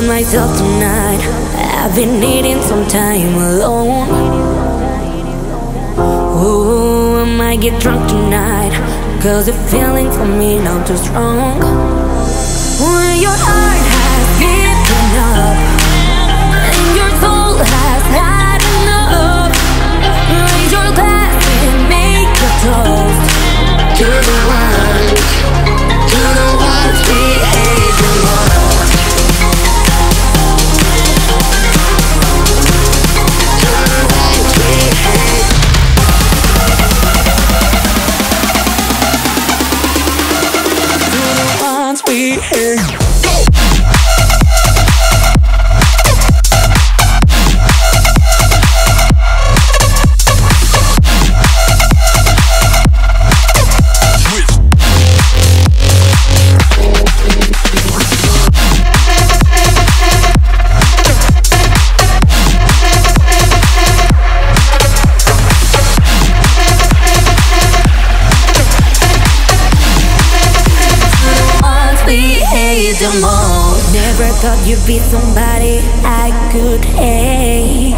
myself tonight. I've been needing some time alone. Ooh, I might get drunk tonight, 'cause the feeling for me not too strong. When your heart has given up and your soul has had enough, raise your glass and make a toast to the ones we hate the most. We hate. The most. Never thought you'd be somebody I could hate,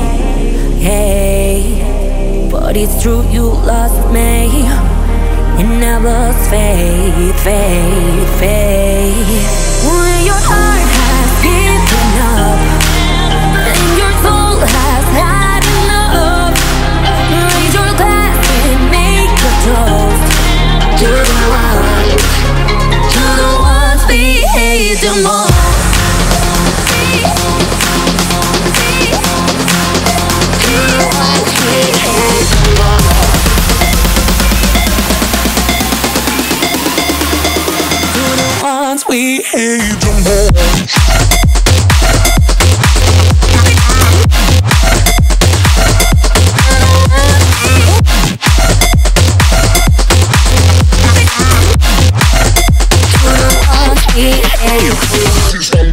hey. But it's true, you lost me, and I lost faith. When your heart has given up and your soul has had enough, raise your glass and make a toast to the ones we hate the most. We hate the most. We hate the most.